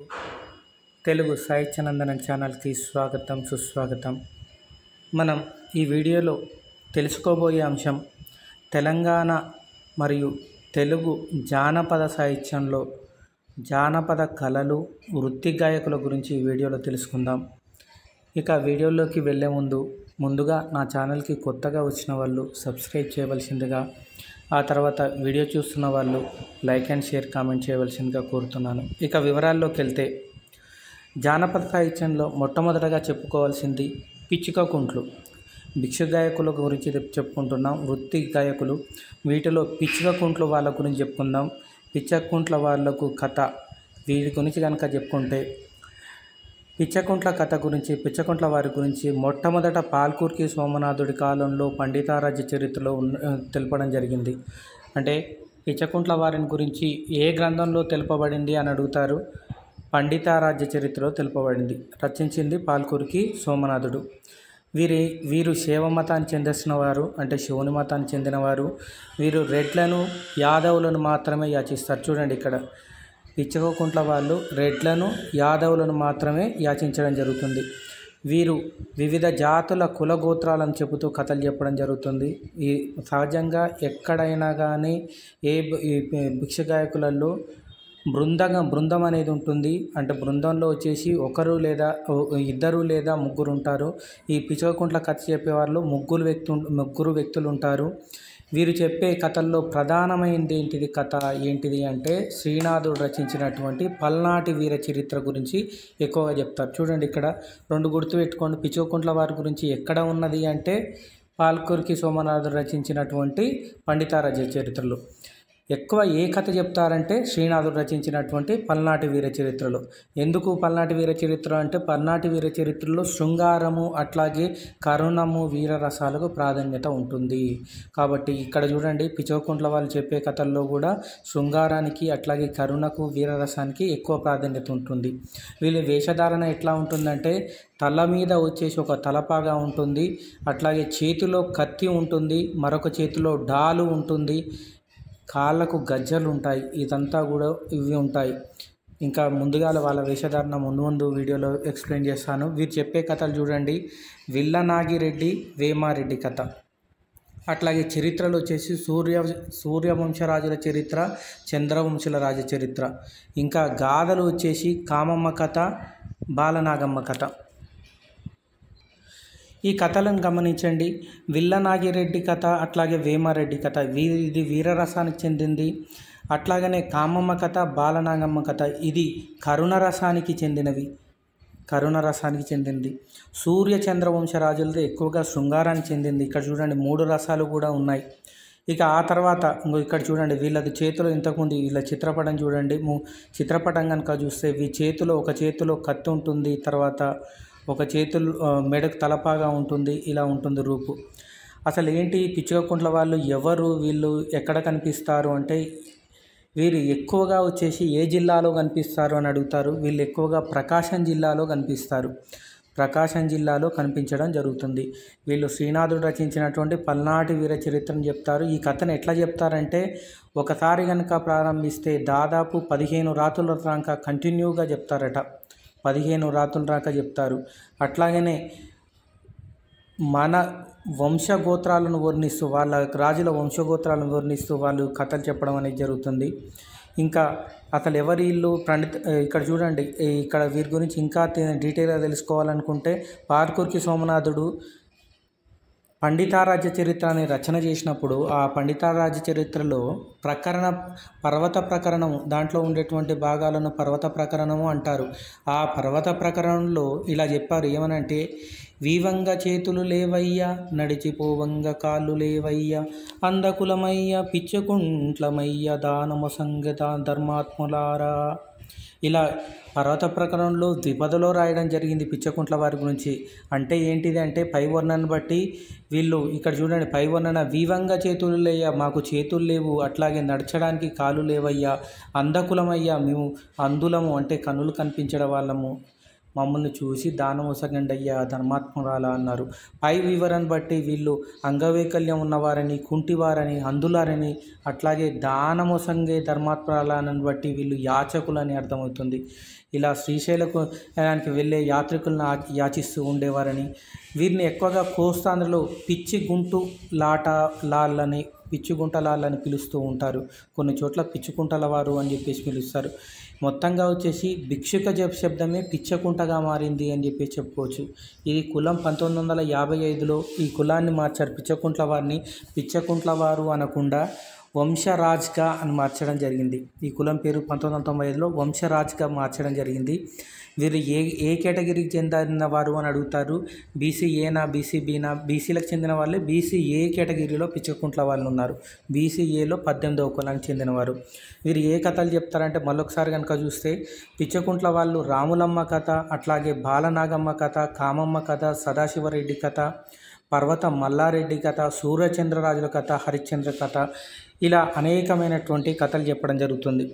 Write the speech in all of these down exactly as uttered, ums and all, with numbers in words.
తెలుగు సాహిత్యనందనం ఛానల్కి స్వాగతం సుస్వాగతం. మనం ఈ వీడియోలో తెలుసుకోబోయే అంశం తెలంగాణ మరియు తెలుగు జానపద సాహిత్యంలో జానపద కళలు, వృత్తి గాయకుల గురించి ఈ వీడియోలో తెలుసుకుందాం. ఇక వీడియోలోకి వెళ్ళే ముందు ముందుగా నా ఛానల్కి కొత్తగా వచ్చిన వాళ్ళు సబ్స్క్రైబ్ చేయవలసిందిగా, ఆ తర్వాత వీడియో చూస్తున్న వాళ్ళు లైక్ అండ్ షేర్ కామెంట్ చేయవలసిందిగా కోరుతున్నాను. ఇక వివరాల్లోకి వెళ్తే, జానపద సాహిత్యంలో మొట్టమొదటగా చెప్పుకోవాల్సింది పిచ్చుక కుంట్లు. భిక్ష గాయకుల గురించి చెప్పుకుంటున్నాం, వృత్తి గాయకులు. వీటిలో పిచ్చుక కుంట్లు వాళ్ళ గురించి చెప్పుకుందాం. పిచ్చుక కుంట్ల వాళ్ళకు కథ, వీరి గురించి కనుక చెప్పుకుంటే, పిచ్చకుంట్ల కథ గురించి పిచ్చకుంట్ల వారి గురించి మొట్టమొదట పాల్కురికి సోమనాథుడి కాలంలో పండితారాజ్య చరిత్రలో తెలపడం జరిగింది. అంటే పిచ్చకుంట్ల వారిని గురించి ఏ గ్రంథంలో తెలుపబడింది అని అడుగుతారు. పండితారాజ్య చరిత్రలో తెలుపబడింది. రచించింది పాల్కురికి సోమనాథుడు. వీరి వీరు శైవ మతాన్ని చెందిన వారు, అంటే శివుని మతాన్ని చెందినవారు. వీరు రెడ్లను, యాదవులను మాత్రమే యాచిస్తారు. చూడండి, ఇక్కడ పిచ్చకుంట్ల వాళ్ళు రెడ్లను, యాదవులను మాత్రమే యాచించడం జరుగుతుంది. వీరు వివిధ జాతుల కుల గోత్రాలను చెబుతూ కథలు చెప్పడం జరుగుతుంది. ఈ సహజంగా ఎక్కడైనా కానీ ఏ భిక్ష గాయకులలో బృందంగా బృందం అనేది ఉంటుంది. అంటే బృందంలో వచ్చేసి ఒకరు లేదా ఇద్దరు లేదా ముగ్గురు ఉంటారు. ఈ పిచ్చకుంట్ల కథ చెప్పేవాళ్ళు ముగ్గురు వ్యక్తు ముగ్గురు వ్యక్తులు ఉంటారు. వీరు చెప్పే కథల్లో ప్రధానమైనది ఏంటిది కథ ఏంటిది అంటే, శ్రీనాథుడు రచించినటువంటి పల్నాటి వీర చరిత్ర గురించి ఎక్కువగా చెప్తారు. చూడండి, ఇక్కడ రెండు గుర్తు పెట్టుకోండి. పిచ్చకుంట్ల వారి గురించి ఎక్కడ ఉన్నది అంటే పాల్కురికి సోమనాథుడు రచించినటువంటి పండితారాజ్య చరిత్రలో. ఎక్కువ ఏ కథ చెప్తారంటే శ్రీనాథుడు రచించినటువంటి పల్నాటి వీర చరిత్రలో. ఎందుకు పల్నాటి వీర చరిత్ర అంటే, పల్నాటి వీర చరిత్రలో శృంగారము అట్లాగే కరుణము వీరరసాలకు ప్రాధాన్యత ఉంటుంది. కాబట్టి ఇక్కడ చూడండి, పిచ్చకుంట్ల వాళ్ళు చెప్పే కథల్లో కూడా శృంగారానికి అట్లాగే కరుణకు వీరరసానికి ఎక్కువ ప్రాధాన్యత ఉంటుంది. వీళ్ళ వేషధారణ ఎట్లా ఉంటుందంటే, తల మీద వచ్చేసి ఒక తలపాగా ఉంటుంది, అట్లాగే చేతిలో కత్తి ఉంటుంది, మరొక చేతిలో డాలు ఉంటుంది, కాళ్ళకు గజ్జలు ఉంటాయి. ఇదంతా కూడా ఇవి ఉంటాయి. ఇంకా ముందుగా వాళ్ళ వేషధారణ ముందు ముందు వీడియోలో ఎక్స్ప్లెయిన్ చేస్తాను. వీరు చెప్పే కథలు చూడండి, విల్లనాగిరెడ్డి వేమారెడ్డి కథ, అట్లాగే చరిత్రలు వచ్చేసి సూర్య సూర్యవంశరాజుల చరిత్ర, చంద్రవంశుల రాజ చరిత్ర. ఇంకా గాథలు వచ్చేసి కామమ్మ కథ, బాలనాగమ్మ కథ. ఈ కథలను గమనించండి. విల్లనాగిరెడ్డి కథ అట్లాగే వేమారెడ్డి కథ వీ ఇది వీరరసానికి చెందింది. అట్లాగనే కామమ్మ కథ, బాలనాగమ్మ కథ ఇది కరుణ రసానికి చెందినవి కరుణ రసానికి చెందింది. సూర్య చంద్రవంశ రాజులతో ఎక్కువగా శృంగారానికి చెందింది. ఇక్కడ చూడండి, మూడు రసాలు కూడా ఉన్నాయి. ఇక ఆ తర్వాత ఇక్కడ చూడండి, వీళ్ళది చేతిలో ఇంతకుముందు వీళ్ళ చిత్రపటం చూడండి. చిత్రపటం కనుక చూస్తే వీ చేతిలో ఒక చేతిలో కత్తి ఉంటుంది, తర్వాత ఒక చేతులు మెడకు తలపాగా ఉంటుంది. ఇలా ఉంటుంది రూపు. అసలు ఏంటి పిచ్చకుంట్ల వాళ్ళు ఎవరు, వీళ్ళు ఎక్కడ కనిపిస్తారు అంటే, వీరు ఎక్కువగా వచ్చేసి ఏ జిల్లాలో కనిపిస్తారు అని అడుగుతారు. వీళ్ళు ఎక్కువగా ప్రకాశం జిల్లాలో కనిపిస్తారు. ప్రకాశం జిల్లాలో కనిపించడం జరుగుతుంది. వీళ్ళు శ్రీనాథుడు రచించినటువంటి పల్నాటి వీర చరిత్రను చెప్తారు. ఈ కథను ఎట్లా చెప్తారంటే, ఒకసారి కనుక ప్రారంభిస్తే దాదాపు పదిహేను రాత్రుల దాకా కంటిన్యూగా చెప్తారట. పదిహేను రాత్రుల దాకా చెప్తారు. అట్లాగనే మన వంశగోత్రాలను వర్ణిస్తూ, వాళ్ళ రాజుల వంశగోత్రాలను వర్ణిస్తూ వాళ్ళు కథలు చెప్పడం అనేది జరుగుతుంది. ఇంకా అసలు ఎవరి ఇల్లు పండిత ఇక్కడ చూడండి, ఇక్కడ వీరి గురించి ఇంకా డీటెయిల్గా తెలుసుకోవాలనుకుంటే, పాల్కురికి సోమనాథుడు పండితారాజ్య చరిత్ర అనే రచన చేసినప్పుడు, ఆ పండితారాజ్య చరిత్రలో ప్రకరణ పర్వత ప్రకరణము దాంట్లో ఉండేటువంటి భాగాలను పర్వత ప్రకరణము అంటారు. ఆ పర్వత ప్రకరణంలో ఇలా చెప్పారు, ఏమనంటే, వీవంగ చేతులు లేవయ్యా, నడిచిపోవంగ కాళ్ళు లేవయ్యా, అందకులమయ్య పిచ్చకుంట్లమయ్య, దానము సంగత ధర్మాత్ములారా. ఇలా పర్వత ప్రకరణంలో ద్విపదలో రాయడం జరిగింది పిచ్చకుంట్ల వారి గురించి. అంటే ఏంటిది అంటే, పై వర్ణను బట్టి వీళ్ళు ఇక్కడ చూడండి, పై వర్ణన వీవంగా చేతులు లేయ్యా, మాకు చేతులు లేవు, అట్లాగే నడచడానికి కాళ్ళు లేవయ్యా, అందకులమయ్యా, మేము అందులము అంటే కన్నులు కనిపించడం వాళ్ళము, మమ్మల్ని చూసి దానమొసగండి అయ్యా ధర్మాత్మురాలా అన్నారు. పై వివరణ బట్టి వీళ్ళు అంగవైకల్యం ఉన్నవారని, కుంటివారని, అంధులారని, అట్లాగే దానమొసంగే ధర్మాత్మురాలని బట్టి వీళ్ళు యాచకులని అర్థమవుతుంది. ఇలా శ్రీశైలానికి వెళ్ళే యాత్రికులను యాచిస్తూ ఉండేవారని, వీరిని ఎక్కువగా కోస్తాంధ్రలో పిచ్చి గుంటు లాట లాళ్ళని పిచ్చిగుంట లాళ్ళని పిలుస్తూ ఉంటారు. కొన్ని చోట్ల పిచ్చుకుంటల వారు అని చెప్పేసి పిలుస్తారు. మొత్తంగా వచ్చేసి భిక్షుక జప శబ్దమే పిచ్చకుంటగా మారింది అని చెప్పేసి చెప్పుకోవచ్చు. ఈ కులం పంతొమ్మిది వందల యాభై ఐదులో ఈ కులాన్ని మార్చారు. పిచ్చకుంట్ల వారిని పిచ్చకుంట్ల వారు అనకుండా వంశరాజ్గా అని మార్చడం జరిగింది. ఈ కులం పేరు పంతొమ్మిది వందల తొంభై ఐదులో వంశరాజ్గా మార్చడం జరిగింది. వీరు ఏ ఏ కేటగిరీకి చెందిన వారు అని అడుగుతారు. బీసీ ఏనా, బీసీ బీనా? బీసీలకు చెందిన వాళ్ళే బీసీ ఏ కేటగిరీలో పిచ్చకుంట్ల వాళ్ళు ఉన్నారు. బీసీ ఏలో పద్దెనిమిదవ కులానికి చెందినవారు. వీరు ఏ కథలు చెప్తారంటే మళ్ళొకసారి కనుక చూస్తే పిచ్చకుంట్ల వాళ్ళు రాములమ్మ కథ, అట్లాగే బాలనాగమ్మ కథ, కామమ్మ కథ, సదాశివరెడ్డి కథ, పర్వత మల్లారెడ్డి కథ, సూర్యచంద్రరాజుల కథ, హరిశ్చంద్ర కథ, ఇలా అనేకమైనటువంటి కథలు చెప్పడం జరుగుతుంది.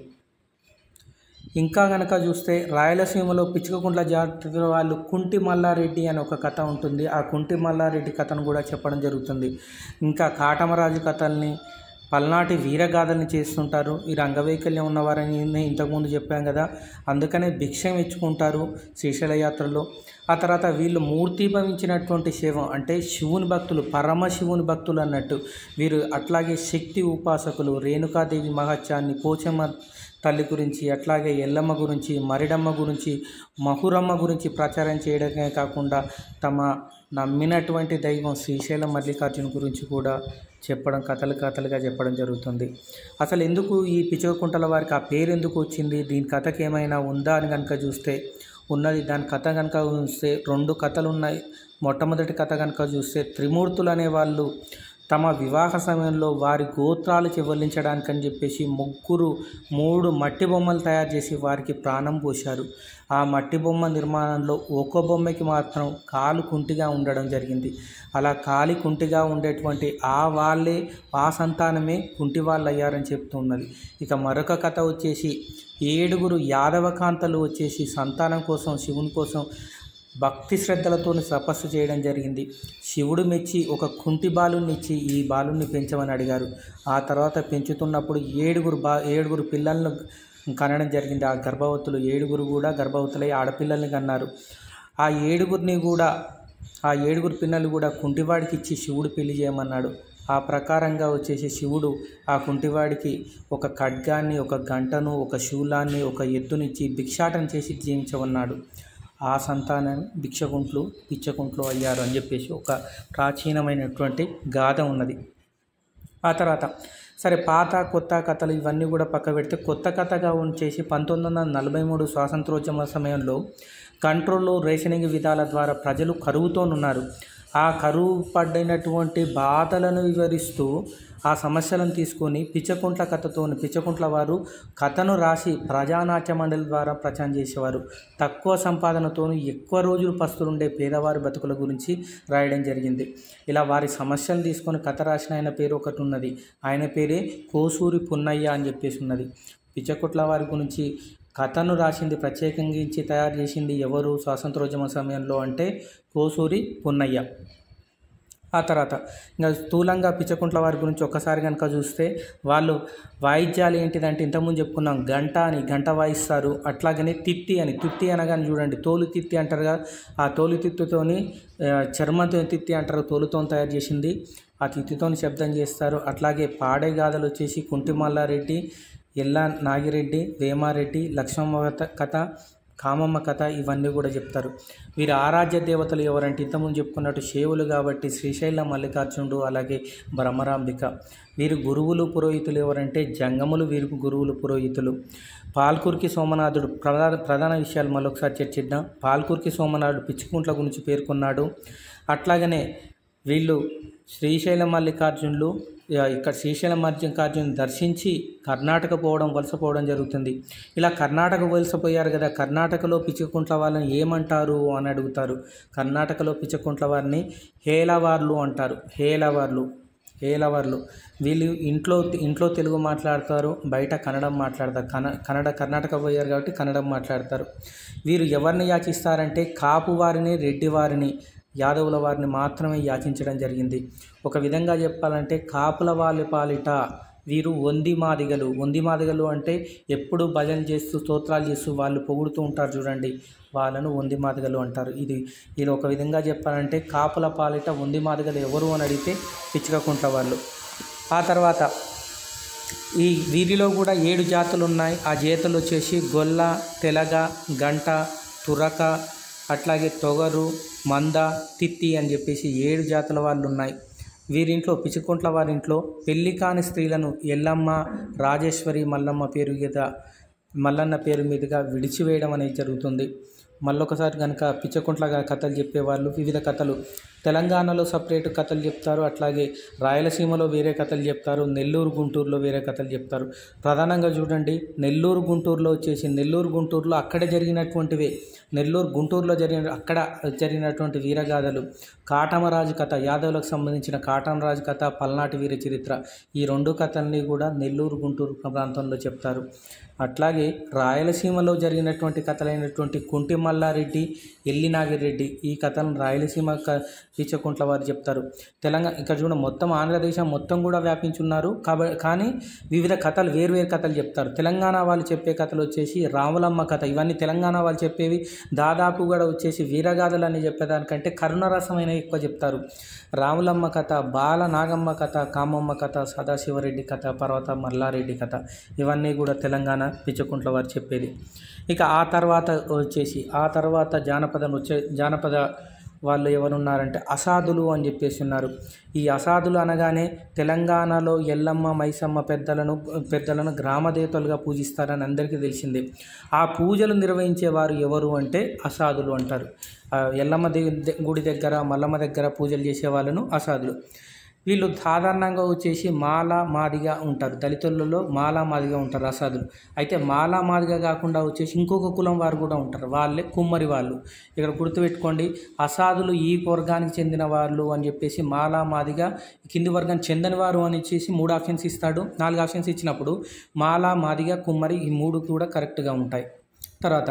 ఇంకా కనుక చూస్తే రాయలసీమలో పిచ్చుకకుంట్ల జాతి వాళ్ళు కుంటి మల్లారెడ్డి అని ఒక కథ ఉంటుంది. ఆ కుంటి మల్లారెడ్డి కథను కూడా చెప్పడం జరుగుతుంది. ఇంకా కాటమరాజు కథల్ని, పల్నాటి వీరగాథల్ని చేస్తుంటారు. వీరు అంగవైకల్యం ఉన్నవారని ఇంతకుముందు చెప్పాం కదా, అందుకనే భిక్షం ఇచ్చుకుంటారు శ్రీశైల యాత్రలో. ఆ తర్వాత వీళ్ళు మూర్తిభవించినటువంటి శైవం అంటే శివుని భక్తులు, పరమశివుని భక్తులు అన్నట్టు వీరు. అట్లాగే శక్తి ఉపాసకులు, రేణుకాదేవి మహత్యాన్ని, పోచమ్మ తల్లి గురించి, అట్లాగే ఎల్లమ్మ గురించి, మరిడమ్మ గురించి, మహురమ్మ గురించి ప్రచారం చేయడమే కాకుండా తమ నమ్మినటువంటి దైవం శ్రీశైలం మల్లికార్జున గురించి కూడా చెప్పడం, కథలు కథలుగా చెప్పడం జరుగుతుంది. అసలు ఎందుకు ఈ పిచ్చకుంటల వారికి ఆ పేరు ఎందుకు వచ్చింది, దీని కథకి ఏమైనా ఉందా అని కనుక చూస్తే ఉన్నది. దాని కథ కనుక చూస్తే రెండు కథలు ఉన్నాయి. మొట్టమొదటి కథ కనుక చూస్తే త్రిమూర్తులు అనేవాళ్ళు తమ వివాహ సమయంలో వారి గోత్రాలు చెవలించడానికని చెప్పేసి ముగ్గురు మూడు మట్టి బొమ్మలు తయారు చేసి వారికి ప్రాణం పోశారు. ఆ మట్టి బొమ్మ నిర్మాణంలో ఒక బొమ్మకి మాత్రం కాలు కుంటిగా ఉండడం జరిగింది. అలా కాలి కుంటిగా ఉండేటువంటి ఆ వాళ్ళే, ఆ సంతానమే కుంటి వాళ్ళు అయ్యారని చెప్తున్నది. ఇక మరొక కథ వచ్చేసి ఏడుగురు యాదవకాంతలు వచ్చేసి సంతానం కోసం, శివుని కోసం భక్తి శ్రద్ధలతో తపస్సు చేయడం జరిగింది. శివుడు మెచ్చి ఒక కుంటి బాలుని ఇచ్చి ఈ బాలుని పెంచమని అడిగారు. ఆ తర్వాత పెంచుతున్నప్పుడు ఏడుగురు బా ఏడుగురు పిల్లలను కనడం జరిగింది. ఆ గర్భవతులు ఏడుగురు కూడా గర్భవతులై ఆడపిల్లల్ని కన్నారు. ఆ ఏడుగురిని కూడా ఆ ఏడుగురు పిల్లలు కూడా కుంటివాడికి ఇచ్చి శివుడు పెళ్లి చేయమన్నాడు. ఆ ప్రకారంగా వచ్చేసి శివుడు ఆ కుంటివాడికి ఒక ఖడ్గాన్ని, ఒక గంటను, ఒక శూలాన్ని, ఒక ఎద్దునిచ్చి భిక్షాటన చేసి జీవించమన్నాడు. ఆ సంతానం భిక్షకుంట్లు పిచ్చకుంట్లు అయ్యారు అని చెప్పేసి ఒక ప్రాచీనమైనటువంటి గాథ ఉన్నది. ఆ తర్వాత సరే పాత కొత్త కథలు ఇవన్నీ కూడా పక్క పెడితే కొత్త కథగా ఉంచేసి పంతొమ్మిది వందల నలభై మూడు స్వాతంత్రోద్యమ సమయంలో కంట్రోల్ రేషనింగ్ విధాల ద్వారా ప్రజలు కరువుతోనున్నారు. ఆ కరువు పడినటువంటి బాధలను వివరిస్తూ ఆ సమస్యలను తీసుకొని పిచ్చకుంట్ల కథతో పిచ్చకుంట్ల వారు కథను రాసి ప్రజానాట్య మండలి ద్వారా ప్రచారం చేసేవారు. తక్కువ సంపాదనతో ఎక్కువ రోజులు పస్తులుండే పేదవారి బతుకుల గురించి రాయడం జరిగింది. ఇలా వారి సమస్యలు తీసుకొని కథ రాసిన ఆయన పేరు ఒకటి ఉన్నది. ఆయన పేరే కోసూరి పున్నయ్య అని చెప్పేసి ఉన్నది. పిచ్చకుంట్ల వారి గురించి కథను రాసింది, ప్రత్యేకించి తయారు చేసింది ఎవరు స్వాతంత్రోద్యమ సమయంలో అంటే కోసూరి పున్నయ్య. ఆ తర్వాత ఇంకా స్థూలంగా పిచ్చకుంట్ల వారి గురించి ఒక్కసారి కనుక చూస్తే వాళ్ళు వాయిద్యాలు ఏంటిదంటే ఇంతకుముందు చెప్పుకున్నాం, గంట అని గంట వాయిస్తారు. అట్లాగనే తిత్తి అని, తిత్తి అనగానే చూడండి తోలు తిత్తి అంటారు కదా, ఆ తోలు తిత్తుతోని చర్మంతో తిత్తి అంటారు, తోలుతో తయారు చేసింది. ఆ తిత్తితో శబ్దం చేస్తారు. అట్లాగే పాడే గాథలు వచ్చేసి కుంటి మల్లారెడ్డి, ఎల్లా నాగిరెడ్డి, వేమారెడ్డి, లక్ష్మమ్మ కథ, కామమ్మ కథ ఇవన్నీ కూడా చెప్తారు. వీరి ఆరాధ్య దేవతలు ఎవరంటే ఇంతకుముందు చెప్పుకున్నట్టు శేవులు కాబట్టి శ్రీశైలం మల్లికార్జునుడు, అలాగే భ్రమరాంబిక. వీరి గురువులు పురోహితులు ఎవరంటే జంగములు వీరికి గురువులు పురోహితులు. పాల్కురికి సోమనాథుడు ప్రధాన ప్రధాన విషయాలు మళ్ళొకసారి చర్చిద్దాం. పాల్కురికి సోమనాథుడు పిచ్చుకుంట్ల గురించి పేర్కొన్నాడు. అట్లాగనే వీళ్ళు శ్రీశైలం మల్లికార్జునులు ఇక్కడ శ్రీశైలం మల్లికార్జును దర్శించి కర్ణాటక పోవడం వలసపోవడం జరుగుతుంది. ఇలా కర్ణాటక వలసపోయారు కదా, కర్ణాటకలో పిచ్చకుంట్ల వాళ్ళని ఏమంటారు అని అడుగుతారు. కర్ణాటకలో పిచ్చకుంట్ల వారిని హేలవార్లు అంటారు. హేలవార్లు ఏలవర్లు. వీళ్ళు ఇంట్లో ఇంట్లో తెలుగు మాట్లాడతారు, బయట కన్నడం మాట్లాడతారు. కన కన్నడ కర్ణాటక పోయారు కాబట్టి కన్నడం మాట్లాడతారు. వీరు ఎవరిని యాచిస్తారంటే కాపు వారిని, రెడ్డి వారిని, యాదవుల వారిని మాత్రమే యాచించడం జరిగింది. ఒక విధంగా చెప్పాలంటే కాపుల వాళ్ళ పాలిట వీరు వంది మాదిగలు. వంది మాదిగలు అంటే ఎప్పుడు భజన చేస్తూ స్తోత్రాలు చేస్తూ వాళ్ళు పొగుడుతూ ఉంటారు చూడండి, వాళ్ళను వంది మాదిగలు అంటారు. ఇది ఇది ఒక విధంగా చెప్పాలంటే కాపుల పాలిట వంది మాదిగలు ఎవరు అని అడిగితే పిచ్చుకకుంట్ల వాళ్ళు. ఆ తర్వాత ఈ వీరిలో కూడా ఏడు జాతులు ఉన్నాయి. ఆ జాతులు వచ్చేసి గొల్ల, తెలగ, గంట, తురక, అట్లాగే తొగరు, మంద, తిత్తి అని చెప్పేసి ఏడు జాతుల వాళ్ళు ఉన్నాయి. వీరింట్లో పిచ్చుకుంట్ల వారింట్లో పెళ్లి కాని స్త్రీలను ఎల్లమ్మ, రాజేశ్వరి, మల్లమ్మ పేరు మీద మల్లన్న పేరు మీదుగా విడిచివేయడం అనేది జరుగుతుంది. మళ్ళొకసారి కనుక పిచ్చకుంట్ల కథలు చెప్పేవాళ్ళు వివిధ కథలు తెలంగాణలో సపరేట్ కథలు చెప్తారు, అట్లాగే రాయలసీమలో వేరే కథలు చెప్తారు, నెల్లూరు గుంటూరులో వేరే కథలు చెప్తారు. ప్రధానంగా చూడండి, నెల్లూరు గుంటూరులో వచ్చేసి నెల్లూరు గుంటూరులో అక్కడ జరిగినటువంటివే, నెల్లూరు గుంటూరులో జరిగిన అక్కడ జరిగినటువంటి వీరగాథలు, కాటమరాజు కథ, యాదవులకు సంబంధించిన కాటమరాజు కథ, పల్నాటి వీర చరిత్ర, ఈ రెండు కథల్ని కూడా నెల్లూరు గుంటూరు ప్రాంతంలో చెప్తారు. అట్లాగే రాయలసీమలో జరిగినటువంటి కథలైనటువంటి కుంటి మల్లారెడ్డి, ఎల్లి నాగిరెడ్డి, ఈ కథలను రాయలసీమ క పిచ్చకుంట్ల వారు చెప్తారు. తెలంగాణ ఇక్కడ చూడ మొత్తం ఆంధ్రదేశం మొత్తం కూడా వ్యాపించున్నారు కాబ కానీ వివిధ కథలు వేరువేరు కథలు చెప్తారు. తెలంగాణ వాళ్ళు చెప్పే కథలు వచ్చేసి రాములమ్మ కథ, ఇవన్నీ తెలంగాణ వాళ్ళు చెప్పేవి దాదాపు కూడా వచ్చేసి వీరగాథలు అని చెప్పేదానికంటే కరుణరసమైన ఎక్కువ చెప్తారు. రాములమ్మ కథ, బాల నాగమ్మ కథ, కామమ్మ కథ, సదాశివరెడ్డి కథ, పర్వత మల్లారెడ్డి కథ, ఇవన్నీ కూడా తెలంగాణ పిచ్చకుంట్ల వారు చెప్పేది. ఇక ఆ తర్వాత వచ్చేసి ఆ తర్వాత జానపదం వచ్చే జానపద వాళ్ళు ఎవరున్నారంటే అసాధులు అని చెప్పేసి ఉన్నారు. ఈ అసాధులు అనగానే తెలంగాణలో ఎల్లమ్మ, మైసమ్మ పెద్దలను పెద్దలను గ్రామదేవతలుగా పూజిస్తారని అందరికీ తెలిసిందే. ఆ పూజలు నిర్వహించేవారు ఎవరు అంటే అసాధులు అంటారు. ఎల్లమ్మ గుడి దగ్గర, మల్లమ్మ దగ్గర పూజలు చేసే వాళ్ళను అసాధులు. వీళ్ళు సాధారణంగా వచ్చేసి మాల మాదిగా ఉంటారు. దళితులలో మాల మాదిగా ఉంటారు అసాధులు. అయితే మాల మాదిగా కాకుండా వచ్చేసి ఇంకొక కులం వారు కూడా ఉంటారు, వాళ్ళే కుమ్మరి వాళ్ళు. ఇక్కడ గుర్తుపెట్టుకోండి, అసాధులు ఈ వర్గానికి చెందిన వాళ్ళు అని చెప్పేసి మాల మాదిగా కింది వర్గానికి చెందని వారు అని ఇచ్చేసి మూడు ఆప్షన్స్ ఇస్తాడు. నాలుగు ఆప్షన్స్ ఇచ్చినప్పుడు మాల మాదిగా కుమ్మరి ఈ మూడు కూడా కరెక్ట్గా ఉంటాయి. తర్వాత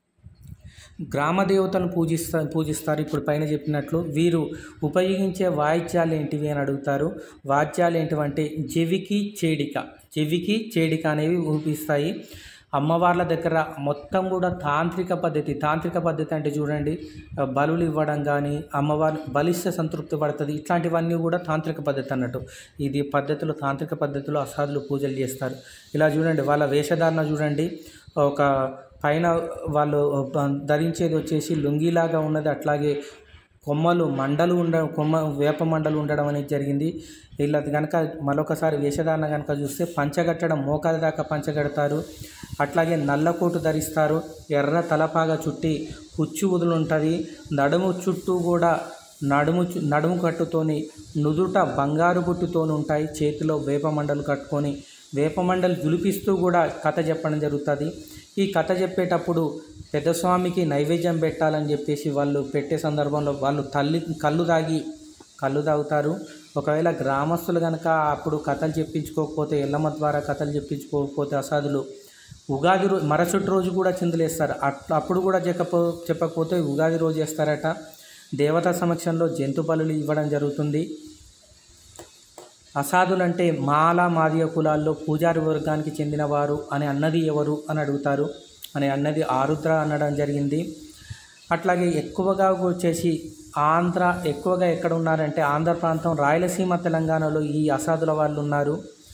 గ్రామదేవతను పూజిస్తా పూజిస్తారు ఇప్పుడు పైన చెప్పినట్లు. వీరు ఉపయోగించే వాయిద్యాలు ఏంటివి అని అడుగుతారు. వాద్యాలు ఏంటివంటే చెవికి చేడిక, చెవికి చేడిక అనేవి ఊపిస్తాయి. అమ్మవార్ల దగ్గర మొత్తం కూడా తాంత్రిక పద్ధతి, తాంత్రిక పద్ధతి అంటే చూడండి, బలులు ఇవ్వడం కానీ, అమ్మవారు బలిస్తే సంతృప్తి పడుతుంది, ఇట్లాంటివన్నీ కూడా తాంత్రిక పద్ధతి అన్నట్టు. ఇది పద్ధతిలో తాంత్రిక పద్ధతిలో అసాధులు పూజలు చేస్తారు. ఇలా చూడండి, వాళ్ళ వేషధారణ చూడండి, ఒక పైన వాళ్ళు ధరించేది వచ్చేసి లుంగిలాగా ఉన్నది, అట్లాగే కొమ్మలు మండలు ఉండ కొమ్మ వేప మండలు ఉండడం అనేది జరిగింది. వీళ్ళది కనుక మరొకసారి వేషధారణ కనుక చూస్తే పంచగట్టడం, మోకాల దాకా పంచగడతారు, అట్లాగే నల్లకోటు ధరిస్తారు, ఎర్ర తలపాగా చుట్టి కుచ్చు వదులు ఉంటుంది, నడుము చుట్టూ కూడా నడుము నడుము కట్టుతోని నుదుట బంగారు బుట్టుతోని ఉంటాయి, చేతిలో వేప మండలు కట్టుకొని వేప మండలు జులిపిస్తూ కూడా కథ చెప్పడం జరుగుతుంది. ఈ కథ చెప్పేటప్పుడు పెద్దస్వామికి నైవేద్యం పెట్టాలని చెప్పేసి వాళ్ళు పెట్టే సందర్భంలో వాళ్ళు తల్లి కళ్ళు తాగి కళ్ళు తాగుతారు. ఒకవేళ గ్రామస్తులు కనుక అప్పుడు కథలు చెప్పించుకోకపోతే, ఎల్లమ్మ ద్వారా కథలు చెప్పించుకోకపోతే అసాధులు ఉగాది రోజు మరుసటి రోజు కూడా చిందులేస్తారు. అట్లా అప్పుడు కూడా చెప్పకపో చెప్పకపోతే ఉగాది రోజు వేస్తారట. దేవతా సమక్షంలో జంతు బలులు ఇవ్వడం జరుగుతుంది. అసాధులు అంటే మాల మాదిగ కులాల్లో పూజారి వర్గానికి చెందినవారు అని అన్నది ఎవరు అని అడుగుతారు. అని అన్నది ఆరుద్ర అనడం జరిగింది. అట్లాగే ఎక్కువగా వచ్చేసి ఆంధ్ర ఎక్కువగా ఎక్కడ ఉన్నారంటే ఆంధ్ర ప్రాంతం, రాయలసీమ, తెలంగాణలో ఈ అసాధుల వాళ్ళు ఉన్నారు.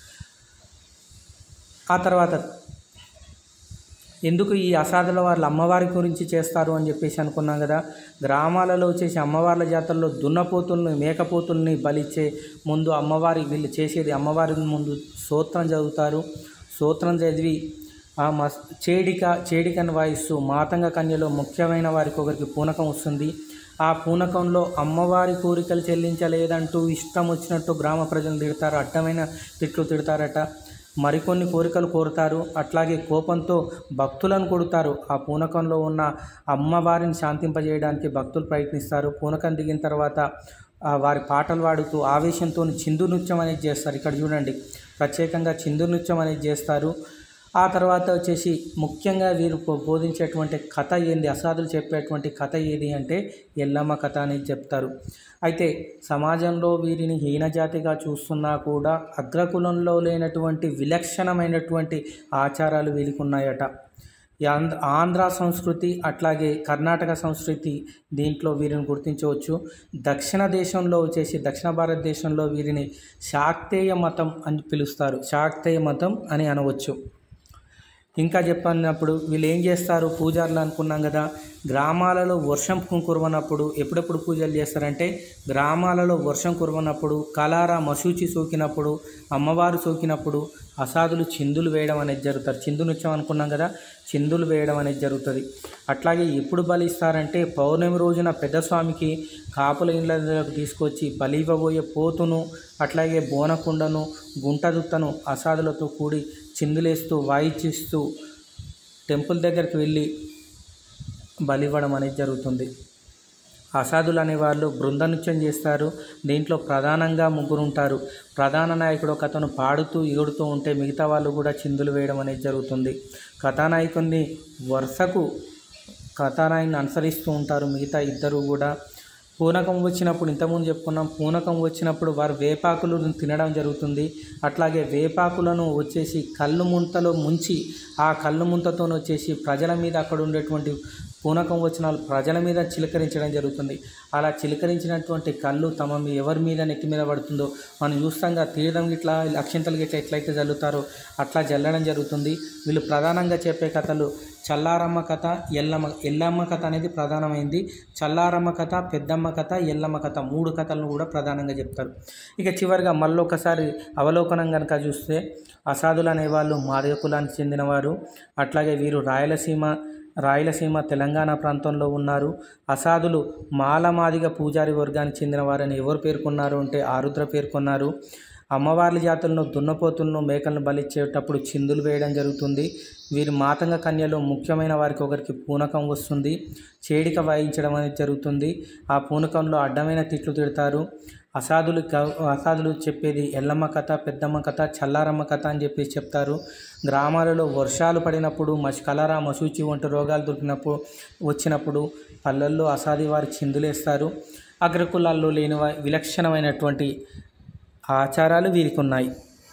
ఆ తర్వాత ఎందుకు ఈ అసాధుల వాళ్ళు అమ్మవారి గురించి చేస్తారు అని చెప్పేసి అనుకున్నాం కదా. గ్రామాలలో వచ్చేసి అమ్మవార్ల జాతరలో దున్నపోతుల్ని, మేకపోతుల్ని బలిచ్చే ముందు అమ్మవారి వీళ్ళు చేసేది అమ్మవారి ముందు స్తోత్రం చదువుతారు. స్తోత్రం చదివి ఆ మ చేడిక చేడికను వాయిస్తూ మాతంగ కన్యలో ముఖ్యమైన వారికి ఒకరికి పూనకం వస్తుంది. ఆ పూనకంలో అమ్మవారి కోరికలు చెల్లించలేదంటూ ఇష్టం వచ్చినట్టు గ్రామ ప్రజలు తిడతారు, అడ్డమైన తిట్లు తిడతారట. మరికొన్ని కోరికలు కోరుతారు. అట్లాగే కోపంతో భక్తులను కొడతారు. ఆ పూనకంలో ఉన్న అమ్మవారిని శాంతింపజేయడానికి భక్తులు ప్రయత్నిస్తారు. పూనకం దిగిన తర్వాత వారి పాటలు పాడుతూ ఆవేశంతో చిందు నృత్యం అనేది చేస్తారు. ఇక్కడ చూడండి ప్రత్యేకంగా చిందు నృత్యం అనేది చేస్తారు. ఆ తర్వాత వచ్చేసి ముఖ్యంగా వీరు బోధించేటువంటి కథ ఏంది, అసాధులు చెప్పేటువంటి కథ ఏది అంటే ఎల్లమ్మ కథ అనేది చెప్తారు. అయితే సమాజంలో వీరిని హీనజాతిగా చూస్తున్నా కూడా అగ్రకులంలో లేనటువంటి విలక్షణమైనటువంటి ఆచారాలు వీరికి ఉన్నాయట. ఆంధ్ర ఆంధ్ర సంస్కృతి అట్లాగే కర్ణాటక సంస్కృతి దీంట్లో వీరిని గుర్తించవచ్చు. దక్షిణ దేశంలో వచ్చేసి దక్షిణ భారతదేశంలో వీరిని శాక్తేయ మతం అని పిలుస్తారు. శాక్తేయ మతం అని అనవచ్చు. ఇంకా చెప్పినప్పుడు వీళ్ళు ఏం చేస్తారు, పూజారులు అనుకున్నాం కదా, గ్రామాలలో వర్షం కురవనప్పుడు ఎప్పుడెప్పుడు పూజలు చేస్తారంటే గ్రామాలలో వర్షం కురవనప్పుడు, కలారా మశూచి సోకినప్పుడు, అమ్మవారు సోకినప్పుడు అసాధులు చిందులు వేయడం అనేది జరుగుతారు. చిందు నృత్యం అనుకున్నాం కదా, చిందులు వేయడం అనేది జరుగుతుంది. అట్లాగే ఎప్పుడు బలి ఇస్తారంటే పౌర్ణమి రోజున పెద్దస్వామికి కాపుల ఇళ్ళకు తీసుకొచ్చి బలి ఇవ్వబోయే పోతును అట్లాగే బోనకుండను గుంటదుత్తను అసాధులతో కూడి చిందులేస్తూ వాయిచిస్తూ టెంపుల్ దగ్గరికి వెళ్ళి బలివ్వడం అనేది జరుగుతుంది. అసాధులు అనేవాళ్ళు బృంద నృత్యం చేస్తారు. దీంట్లో ప్రధానంగా ముగ్గురు ఉంటారు. ప్రధాన నాయకుడు ఒక అతను పాడుతూ ఏడుతూ ఉంటే మిగతా వాళ్ళు కూడా చిందులు వేయడం అనేది జరుగుతుంది. కథానాయకుడిని వరుసకు కథానాయకుని అనుసరిస్తూ ఉంటారు మిగతా ఇద్దరు కూడా. పూనకం వచ్చినప్పుడు ఇంతకుముందు చెప్పుకున్నాం, పూనకం వచ్చినప్పుడు వారు వేపాకులను తినడం జరుగుతుంది. అట్లాగే వేపాకులను వచ్చేసి కళ్ళు ముంతలో ముంచి ఆ కళ్ళు ముంతతో వచ్చేసి ప్రజల మీద అక్కడ ఉండేటువంటి పూనకం వచ్చిన ప్రజల మీద చిలకరించడం జరుగుతుంది. అలా చిలకరించినటువంటి కళ్ళు తమ ఎవరి మీద నెత్తి మీద పడుతుందో మనం చూస్తాంగా, తీయడం ఇట్లా అక్షింతలు గిట్లా ఎట్లయితే జల్లుతారో అట్లా జల్లడం జరుగుతుంది. వీళ్ళు ప్రధానంగా చెప్పే కథలు చల్లారమ్మ కథ, ఎల్లమ్మ ఎల్లమ్మ కథ అనేది ప్రధానమైంది. చల్లారమ్మ కథ, పెద్దమ్మ కథ, ఎల్లమ్మ కథ మూడు కథలను కూడా ప్రధానంగా చెప్తారు. ఇక చివరిగా మళ్ళీ ఒకసారి అవలోకనం కనుక చూస్తే అసాధులు అనేవాళ్ళు మాదిగ కులానికి చెందినవారు. అట్లాగే వీరు రాయలసీమ రాయలసీమ తెలంగాణ ప్రాంతంలో ఉన్నారు. అసాధులు మాలమాదిగ పూజారి వర్గానికి చెందినవారని ఎవరు పేర్కొన్నారు అంటే ఆరుద్ర పేర్కొన్నారు. అమ్మవార్ల జాతులను దున్నపోతులను మేకలను బలిచ్చేటప్పుడు చిందులు వేయడం జరుగుతుంది. వీరి మాతంగ కన్యలో ముఖ్యమైన వారికి ఒకరికి పూనకం వస్తుంది. చేడిక వాయించడం అనేది జరుగుతుంది. ఆ పూనకంలో అడ్డమైన తిట్లు తిడతారు. అసాధులు అసాధులు చెప్పేది ఎల్లమ్మ కథ, పెద్దమ్మ కథ, చల్లారమ్మ కథ అని చెప్పేసి చెప్తారు. గ్రామాలలో వర్షాలు పడినప్పుడు మసి కలరా మసూచి వంటి రోగాలు దొరికినప్పుడు వచ్చినప్పుడు పల్లెల్లో అసాధి వారి చిందులేస్తారు. అగ్రకులాల్లో లేని విలక్షణమైనటువంటి ఆచారాలు వీరికి ఉన్నాయి.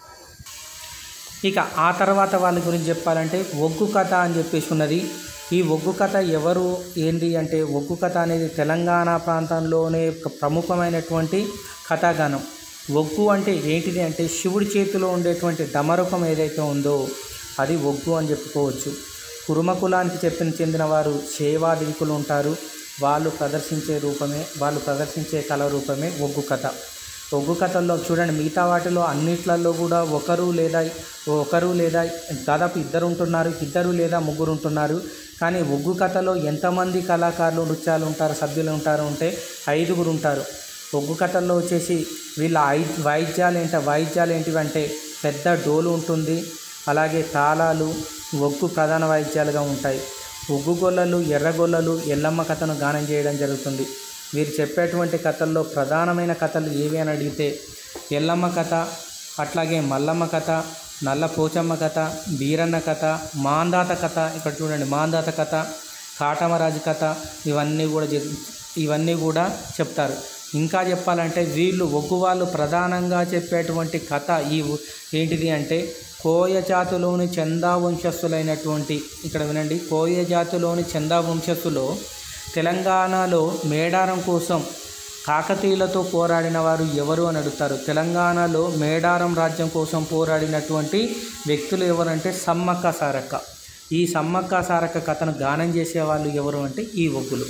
ఇక ఆ తర్వాత వాళ్ళ గురించి చెప్పాలంటే ఒగ్గు కథ అని చెప్పేసి ఉన్నది. ఈ ఒగ్గు కథ ఎవరు ఏంటి అంటే ఒగ్గు కథ అనేది తెలంగాణ ప్రాంతంలోనే ఒక ప్రముఖమైనటువంటి కథాగానం. ఒగ్గు అంటే ఏంటిది అంటే శివుడి చేతిలో ఉండేటువంటి డమరుకం ఏదైతే ఉందో అది ఒగ్గు అని చెప్పుకోవచ్చు. కురుమ కులానికి చెప్పిన చెందిన వారు సేవాదికులు ఉంటారు. వాళ్ళు ప్రదర్శించే రూపమే వాళ్ళు ప్రదర్శించే కళ రూపమే ఒగ్గు కథ. ఒగ్గు కథల్లో చూడండి, మిగతా వాటిలో అన్నిట్లలో కూడా ఒకరు లేదా ఒకరు లేదా దాదాపు ఇద్దరు ఉంటున్నారు, ఇద్దరు లేదా ముగ్గురు ఉంటున్నారు. కానీ ఒగ్గు కథలో ఎంతమంది కళాకారులు నృత్యాలు ఉంటారు సభ్యులు ఉంటారు అంటే ఐదుగురు ఉంటారు. ఒగ్గు కథల్లో వచ్చేసి వీళ్ళ ఐ వాయిద్యాలు ఏంట వాయిద్యాలు ఏంటివంటే పెద్ద డోలు ఉంటుంది, అలాగే తాళాలు ఒగ్గు ప్రధాన వాయిద్యాలుగా ఉంటాయి. ఒగ్గు గొల్లలు, ఎర్రగొల్లలు ఎల్లమ్మ కథను గానం చేయడం జరుగుతుంది. వీరు చెప్పేటువంటి కథల్లో ప్రధానమైన కథలు ఏవి అని అడిగితే ఎల్లమ్మ కథ, అట్లాగే మల్లమ్మ కథ, నల్ల పోచమ్మ కథ, బీరన్న కథ, మాందాత కథ, ఇక్కడ చూడండి మాందాత కథ, కాటమరాజు కథ, ఇవన్నీ కూడా ఇవన్నీ కూడా చెప్తారు. ఇంకా చెప్పాలంటే వీళ్ళు ఒగ్గు వాళ్ళు ప్రధానంగా చెప్పేటువంటి కథ ఈ ఏంటిది అంటే కోయ జాతిలోని చందా వంశస్థులైనటువంటి ఇక్కడ వినండి కోయ జాతిలోని చందా వంశస్థులో తెలంగాణలో మేడారం కోసం కాకతీయులతో పోరాడిన వారు ఎవరు అని అడుగుతారు. తెలంగాణలో మేడారం రాజ్యం కోసం పోరాడినటువంటి వ్యక్తులు ఎవరంటే సమ్మక్క సారక్క. ఈ సమ్మక్క సారక్క కథను గానం చేసేవాళ్ళు ఎవరు అంటే ఈ ఒగ్గులు.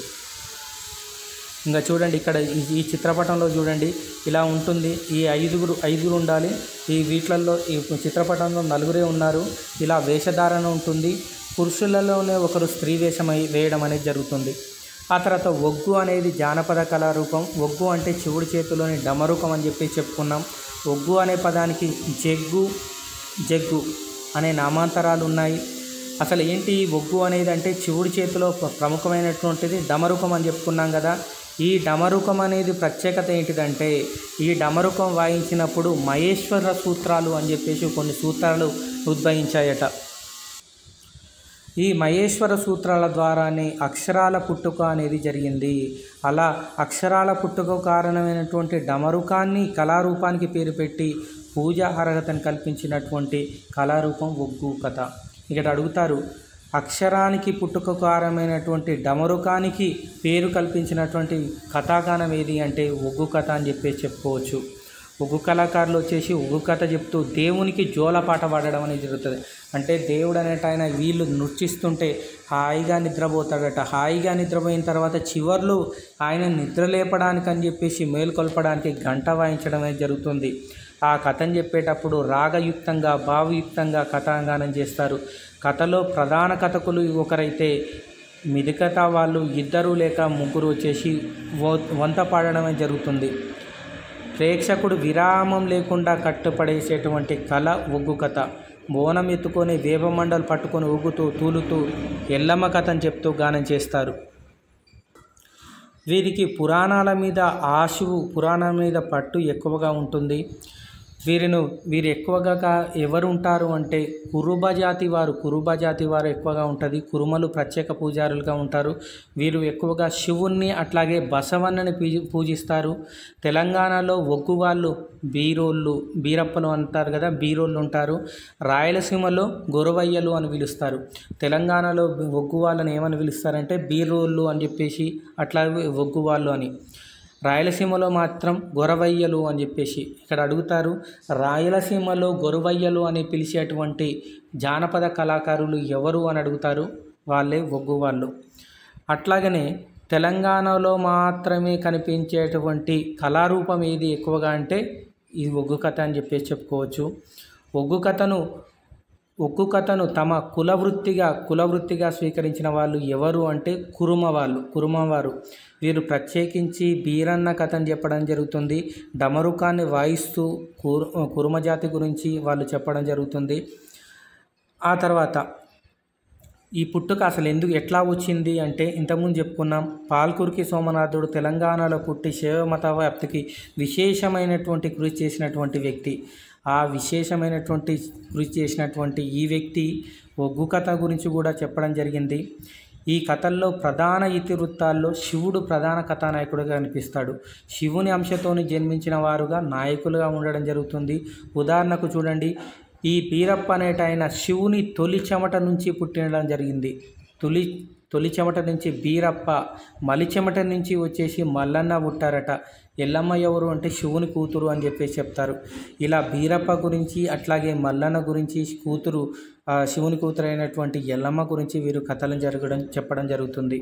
ఇంకా చూడండి ఇక్కడ ఈ చిత్రపటంలో చూడండి ఇలా ఉంటుంది. ఈ ఐదుగురు ఐదుగురు ఉండాలి. ఈ వీటిలలో ఈ చిత్రపటంలో నలుగురే ఉన్నారు. ఇలా వేషధారణ ఉంటుంది. పురుషులలోనే ఒకరు స్త్రీ వేషం వేయడం అనేది జరుగుతుంది. ఆ తర్వాత ఒగ్గు అనేది జానపద కళారూపం. ఒగ్గు అంటే శివుడి చేతిలోని డమరుకం అని చెప్పి చెప్పుకున్నాం. ఒగ్గు అనే పదానికి జగ్గు జగ్గు అనే నామాంతరాలు ఉన్నాయి. అసలు ఏంటి ఒగ్గు అనేది అంటే శివుడి చేతిలో ప్రముఖమైనటువంటిది డమరుకం అని చెప్పుకున్నాం కదా. ఈ డమరుకం అనేది ప్రత్యేకత ఏంటిదంటే ఈ డమరుకం వాయించినప్పుడు మహేశ్వర సూత్రాలు అని చెప్పేసి కొన్ని సూత్రాలు ఉద్భవించాయట. ఈ మహేశ్వర సూత్రాల ద్వారానే అక్షరాల పుట్టుక అనేది జరిగింది. అలా అక్షరాల పుట్టుక కారణమైనటువంటి డమరుకాన్ని కళారూపానికి పేరు పెట్టి పూజా అర్హతను కల్పించినటువంటి కళారూపం ఒగ్గు కథ. ఇక్కడ అడుగుతారు, అక్షరానికి పుట్టుక కారణమైనటువంటి డమరుకానికి పేరు కల్పించినటువంటి కథాగానం ఏది అంటే ఒగ్గు కథ అని చెప్పేసి చెప్పుకోవచ్చు. ఒగ్గు కళాకారులు వచ్చేసి ఒగ్గు కథ చెప్తూ దేవునికి జోలపాట పాడడం అనేది జరుగుతుంది. అంటే దేవుడు అనేట ఆయన వీళ్ళు నృత్యిస్తుంటే హాయిగా నిద్రపోతాడట. హాయిగా నిద్రపోయిన తర్వాత చివర్లు ఆయన నిద్ర లేపడానికి అని చెప్పేసి మేలుకొల్పడానికి గంట వాయించడం అనేది జరుగుతుంది. ఆ కథను చెప్పేటప్పుడు రాగయుక్తంగా భావయుక్తంగా కథాగానం చేస్తారు. కథలో ప్రధాన కథకులు ఒకరైతే మిగతా వాళ్ళు ఇద్దరు లేక ముగ్గురు వచ్చేసి వంత పాడడమే జరుగుతుంది. ప్రేక్షకుడు విరామం లేకుండా కట్టుపడేసేటువంటి కళ ఒగ్గు కథ. బోనం ఎత్తుకొని వేపమండలు పట్టుకొని ఊగుతూ తూలుతూ ఎల్లమ్మ కథను చెప్తూ గానం చేస్తారు. వీరికి పురాణాల మీద ఆశువు పురాణాల మీద పట్టు ఎక్కువగా ఉంటుంది. వీరిను వీరు ఎక్కువగా ఎవరు ఉంటారు అంటే కురుబ జాతి వారు కురుబ జాతి వారు ఎక్కువగా ఉంటుంది. కురుమలు ప్రత్యేక పూజారులుగా ఉంటారు. వీరు ఎక్కువగా శివుణ్ణి అట్లాగే బసవన్నని పూజిస్తారు. తెలంగాణలో ఒగ్గు వాళ్ళు బీరోళ్ళు బీరప్పలు అంటారు కదా, బీరోళ్ళు ఉంటారు. రాయలసీమలో గొరవయ్యలు అని పిలుస్తారు. తెలంగాణలో ఒగ్గు వాళ్ళని ఏమని పిలుస్తారంటే బీరోళ్ళు అని చెప్పేసి అట్లాగే ఒగ్గు వాళ్ళు అని. రాయలసీమలో మాత్రం గొరవయ్యలు అని చెప్పేసి ఇక్కడ అడుగుతారు. రాయలసీమలో గొరవయ్యలు అని పిలిచేటువంటి జానపద కళాకారులు ఎవరు అని అడుగుతారు. వాళ్ళే ఒగ్గు వాళ్ళు. అట్లాగనే తెలంగాణలో మాత్రమే కనిపించేటువంటి కళారూపం ఏది ఎక్కువగా అంటే ఈ ఒగ్గు కథ అని చెప్పేసి చెప్పుకోవచ్చు. ఒగ్గు కథను ఒగ్గు కథను తమ కులవృత్తిగా కులవృత్తిగా స్వీకరించిన వాళ్ళు ఎవరు అంటే కురుమ వాళ్ళు కురుమవారు. వీరు ప్రత్యేకించి బీరన్న కథను చెప్పడం జరుగుతుంది. డమరుకాన్ని వాయిస్తూ కురు కురుమ జాతి గురించి వాళ్ళు చెప్పడం జరుగుతుంది. ఆ తర్వాత ఈ పుట్టుక అసలు ఎందుకు ఎట్లా వచ్చింది అంటే ఇంతకుముందు చెప్పుకున్నాం. పాల్కురికి సోమనాథుడు తెలంగాణలో పుట్టి శైవ మత వ్యాప్తికి విశేషమైనటువంటి కృషి చేసినటువంటి వ్యక్తి. ఆ విశేషమైనటువంటి కృషి చేసినటువంటి ఈ వ్యక్తి ఒగ్గు కథ గురించి కూడా చెప్పడం జరిగింది. ఈ కథల్లో ప్రధాన ఇతివృత్తాల్లో శివుడు ప్రధాన కథానాయకుడిగా కనిపిస్తాడు. శివుని అంశతోని జన్మించిన వారుగా నాయకులుగా ఉండడం జరుగుతుంది. ఉదాహరణకు చూడండి, ఈ బీరప్ప అనేట ఆయన శివుని తొలి చెమట నుంచి పుట్టడం జరిగింది. తొలి తొలి చెమట నుంచి బీరప్ప, మలి చెమట నుంచి వచ్చేసి మల్లన్న పుట్టారట. ఎల్లమ్మ ఎవరు అంటే శివుని కూతురు అని చెప్పేసి చెప్తారు. ఇలా బీరప్ప గురించి అట్లాగే మల్లన్న గురించి కూతురు శివుని కూతురు అయినటువంటి ఎల్లమ్మ గురించి వీరు కథలు జరగడం చెప్పడం జరుగుతుంది.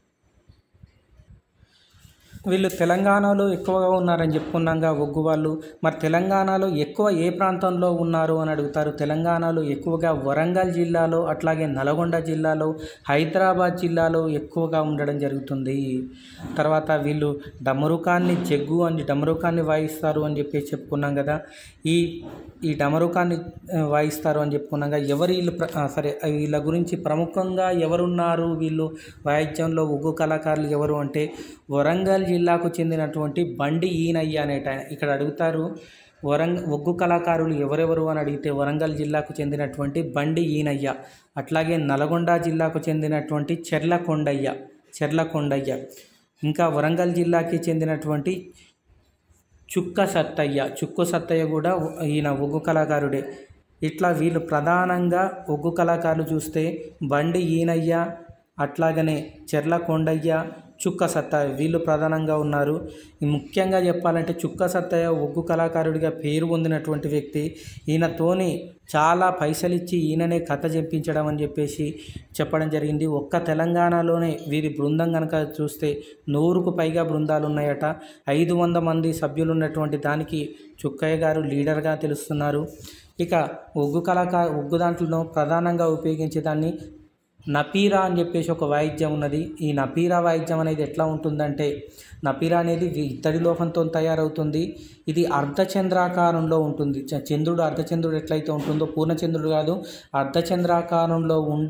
వీళ్ళు తెలంగాణలో ఎక్కువగా ఉన్నారని చెప్పుకున్నాగా ఒగ్గు వాళ్ళు. మరి తెలంగాణలో ఎక్కువ ఏ ప్రాంతంలో ఉన్నారు అని అడుగుతారు. తెలంగాణలో ఎక్కువగా వరంగల్ జిల్లాలో అట్లాగే నల్గొండ జిల్లాలో హైదరాబాద్ జిల్లాలో ఎక్కువగా ఉండడం జరుగుతుంది. తర్వాత వీళ్ళు డమరుకాన్ని జగ్గు అని డమరుకాన్ని వాయిస్తారు అని చెప్పేసి చెప్పుకున్నాం కదా. ఈ ఈ డమరుకాన్ని వాయిస్తారు అని చెప్పుకున్నాగా. ఎవరు వీళ్ళు సరే వీళ్ళ గురించి ప్రముఖంగా ఎవరున్నారు వీళ్ళు వాయిద్యంలో ఒగ్గు కళాకారులు ఎవరు అంటే వరంగల్ జిల్లాకు చెందినటువంటి బండి ఈనయ్య అనేట ఇక్కడ అడుగుతారు. వరంగ ఒగ్గు కళాకారులు ఎవరెవరు అని అడిగితే వరంగల్ జిల్లాకు చెందినటువంటి బండి ఈనయ్య, అట్లాగే నల్గొండ జిల్లాకు చెందినటువంటి చెర్లకొండయ్య చెర్లకొండయ్య ఇంకా వరంగల్ జిల్లాకి చెందినటువంటి చుక్క సత్తయ్య చుక్కు సత్తయ్య కూడా ఈయన ఒగ్గు కళాకారుడే. ఇట్లా వీళ్ళు ప్రధానంగా ఒగ్గు కళాకారులు చూస్తే బండి ఈనయ్య అట్లాగనే చెర్లకొండయ్య చుక్క సత్తయ్య వీళ్ళు ప్రధానంగా ఉన్నారు. ముఖ్యంగా చెప్పాలంటే చుక్క సత్తయ్య ఒగ్గు కళాకారుడిగా పేరు పొందినటువంటి వ్యక్తి. ఈయనతోని చాలా పైసలిచ్చి ఈయననే కథ చెప్పించడం అని చెప్పేసి చెప్పడం జరిగింది. ఒక్క తెలంగాణలోనే వీరి బృందం కనుక చూస్తే నూరుకు పైగా బృందాలు ఉన్నాయట. ఐదు వంద మంది సభ్యులు ఉన్నటువంటి దానికి చుక్కయ్య గారు లీడర్గా తెలుస్తున్నారు. ఇక ఒగ్గు కళాకారు ఒగ్గు దాంట్లో ప్రధానంగా ఉపయోగించే దాన్ని నపీరా అని చెప్పేసి ఒక వాయిద్యం ఉన్నది. ఈ నపీరా వాయిద్యం అనేది ఎట్లా ఉంటుందంటే నపీరా అనేది ఇత్తడి లోహంతో తయారవుతుంది. ఇది అర్ధచంద్రాకారంలో ఉంటుంది. చంద్రుడు అర్ధచంద్రుడు ఎట్లయితే ఉంటుందో పూర్ణచంద్రుడు కాదు, అర్ధచంద్రాకారంలో ఉండి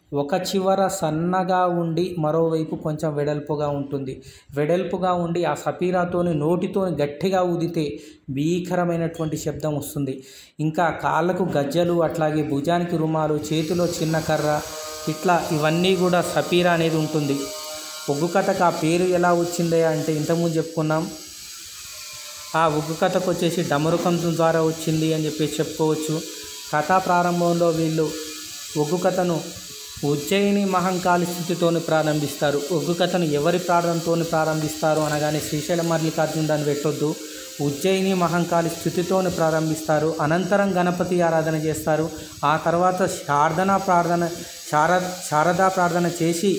ఒక చివర సన్నగా ఉండి మరోవైపు కొంచెం వెడల్పుగా ఉంటుంది. వెడల్పుగా ఉండి ఆ సపీరాతోని నోటితోని గట్టిగా ఊదితే భీకరమైనటువంటి శబ్దం వస్తుంది. ఇంకా కాళ్ళకు గజ్జలు, అట్లాగే భుజానికి రుమాలు, చేతిలో చిన్న కర్ర, ఇట్లా ఇవన్నీ కూడా సపీరా అనేది ఉంటుంది. ఒగ్గు కథకు ఆ పేరు ఎలా వచ్చిందే అంటే ఇంతకుముందు చెప్పుకున్నాం. ఆ ఒగ్గు కథకు వచ్చేసి డమరుకం ద్వారా వచ్చింది అని చెప్పేసి చెప్పుకోవచ్చు. కథా ప్రారంభంలో వీళ్ళు ఒగ్గు కథను ఉజ్జయిని మహంకాళి స్థితితోని ప్రారంభిస్తారు. ఒగ్గు కథను ఎవరి ప్రారంభంతో ప్రారంభిస్తారు అనగానే శ్రీశైలం మల్లికార్జున అని పెట్టొద్దు, ఉజ్జయిని మహంకాళి స్థితితోని ప్రారంభిస్తారు. అనంతరం గణపతి ఆరాధన చేస్తారు. ఆ తర్వాత శారదనా ప్రార్థన శార శారదా ప్రార్థన చేసి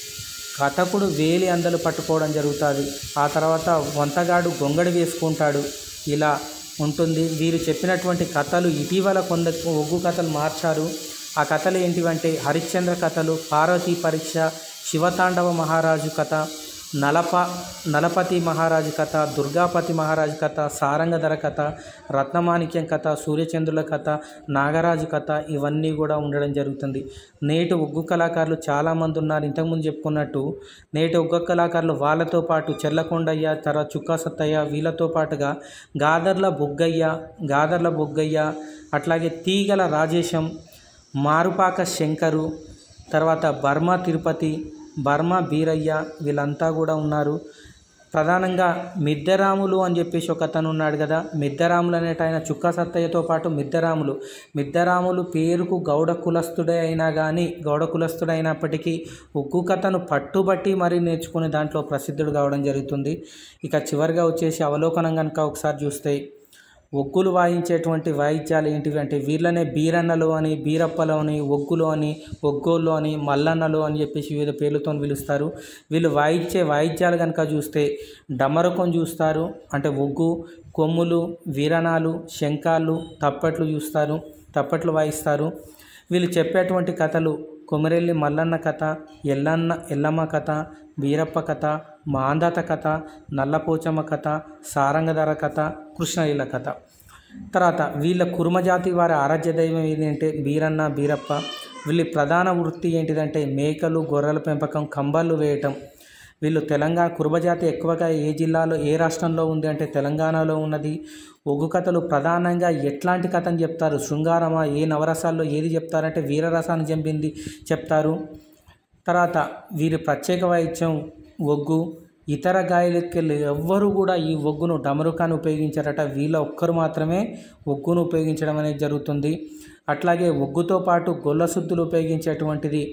కథకుడు వేలి అందలు పట్టుకోవడం జరుగుతుంది. ఆ తర్వాత వంతగాడు గొంగడి వేసుకుంటాడు. ఇలా ఉంటుంది. వీరు చెప్పినటువంటి కథలు ఇటీవల కొంద ఒగ్గు కథలు మార్చారు. ఆ కథలు ఏంటివంటే హరిశ్చంద్ర కథలు, పార్వతీ పరీక్ష, శివతాండవ మహారాజు కథ, నలప నలపతి మహారాజు కథ, దుర్గాపతి మహారాజు కథ, సారంగధర కథ, రత్నమాణిక్యం కథ, సూర్యచంద్రుల కథ, నాగరాజు కథ, ఇవన్నీ కూడా ఉండడం జరుగుతుంది. నేటి ఒగ్గు కళాకారులు చాలామంది ఉన్నారు. ఇంతకుముందు చెప్పుకున్నట్టు నేటి ఒగ్గు కళాకారులు వాళ్ళతో పాటు చెల్లకొండయ్య, తర్వాత చుక్కా సత్తయ్య, వీళ్ళతో పాటుగా గాదర్ల బొగ్గయ్య గాదర్ల బొగ్గయ్య అట్లాగే తీగల రాజేశం, మారుపాక శంకరు, తర్వాత బర్మా తిరుపతి, బర్మా బీరయ్య, వీళ్ళంతా కూడా ఉన్నారు. ప్రధానంగా మిద్దెరాములు అని చెప్పేసి ఒక అతను ఉన్నాడు కదా. మిద్దెరాములు అనేట ఆయన చుక్కా సత్తయ్యతో పాటు మిద్దెరాములు మిద్దెరాములు పేరుకు గౌడ కులస్తుడే అయినా కానీ గౌడ కులస్తుడు అయినప్పటికీ ఒగ్గు కథను పట్టుబట్టి మరీ నేర్చుకునే దాంట్లో ప్రసిద్ధుడు కావడం జరుగుతుంది. ఇక చివరిగా వచ్చేసి అవలోకనం కనుక ఒకసారి చూస్తే ఒగ్గులు వాయించేటువంటి వాయిద్యాలు ఏంటివి అంటే వీళ్ళనే బీరన్నలు అని, బీరప్పలు అని, ఒగ్గులు అని, ఒగ్గోళ్ళు అని, మల్లన్నలు అని చెప్పేసి వివిధ పేర్లతో పిలుస్తారు. వీళ్ళు వాయించే వాయిద్యాలు కనుక చూస్తే డమరుకం చూస్తారు, అంటే ఒగ్గు, కొమ్ములు, వీరణాలు, శంఖాలు, తప్పట్లు చూస్తారు, తప్పట్లు వాయిస్తారు. వీళ్ళు చెప్పేటువంటి కథలు కొమరెల్లి మల్లన్న కథ, ఎల్లన్న ఎల్లమ్మ కథ, బీరప్ప కథ, మాందాత కథ, నల్లపోచమ్మ కథ, సారంగధర కథ, కృష్ణలీల కథ. తర్వాత వీళ్ళ కుర్మజాతి వారి ఆరాధ్య దైవం ఏంటంటే బీరన్న, బీరప్ప. వీళ్ళ ప్రధాన వృత్తి ఏంటిదంటే మేకలు, గొర్రెల పెంపకం, కంబాళ్ళు వేయటం. వీళ్ళు తెలంగాణ కుర్మజాతి ఎక్కువగా ఏ జిల్లాలో ఏ రాష్ట్రంలో ఉంది అంటే తెలంగాణలో ఉన్నది. ఒగ్గు కథలు ప్రధానంగా ఎట్లాంటి కథని చెప్తారు, శృంగారమా, ఏ నవరసాల్లో ఏది చెప్తారంటే వీరరసాన్ని చెంపింది చెప్తారు. తర్వాత వీరి ప్రత్యేక వాయిద్యం ఒగ్గు. ఇతర గాయకులు ఎవ్వరు కూడా ఈ ఒగ్గును డమరుకాన్ని ఉపయోగించారట. వీళ్ళ ఒక్కరు మాత్రమే ఒగ్గును ఉపయోగించడం అనేది జరుగుతుంది. అట్లాగే ఒగ్గుతో పాటు గొల్ల సుద్దులు ఉపయోగించేటువంటిది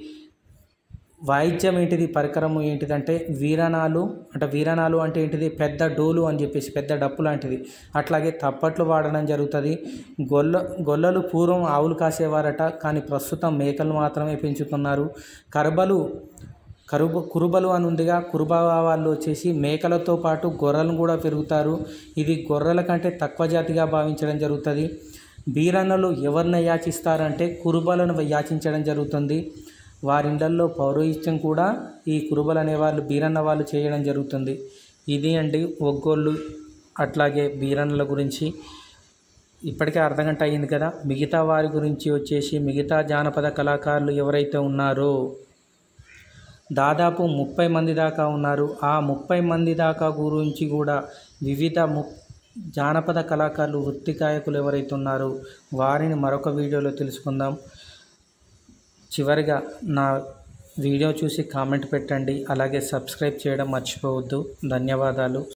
వాయిద్యం ఏంటిది, పరికరము ఏంటిదంటే వీరణాలు. అంటే వీరణాలు అంటే ఏంటిది, పెద్ద డోలు అని చెప్పేసి పెద్ద డప్పు లాంటిది. అట్లాగే తప్పట్లు వాడడం జరుగుతుంది. గొల్ల గొల్లలు పూర్వం ఆవులు కాసేవారట, కానీ ప్రస్తుతం మేకలు మాత్రమే పెంచుతున్నారు. కరబలు కరుబ కురుబలు అని ఉందిగా, కురుబ వాళ్ళు వచ్చేసి మేకలతో పాటు గొర్రెలను కూడా పెరుగుతారు. ఇది గొర్రెల కంటే తక్కువ జాతిగా భావించడం జరుగుతుంది. బీరన్నలు ఎవరిని యాచిస్తారంటే కురుబలను యాచించడం జరుగుతుంది. వారిండల్లో పౌరోహిత్యం కూడా ఈ కురుబలు అనేవాళ్ళు బీరన్న వాళ్ళు చేయడం జరుగుతుంది. ఇది అండి ఒగ్గోళ్ళు అట్లాగే బీరన్నల గురించి. ఇప్పటికే అర్ధగంట అయింది కదా. మిగతా వారి గురించి వచ్చేసి మిగతా జానపద కళాకారులు ఎవరైతే ఉన్నారో దాదాపు ముప్పై మంది దాకా ఉన్నారు. ఆ ముప్పై మంది దాకా గురించి కూడా వివిధ ము జానపద కళాకారులు, వృత్తి గాయకులు ఎవరైతే ఉన్నారో వారిని మరొక వీడియోలో తెలుసుకుందాం. చివరిగా నా వీడియో చూసి కామెంట్ పెట్టండి, అలాగే సబ్స్క్రైబ్ చేయడం మర్చిపోవద్దు. ధన్యవాదాలు.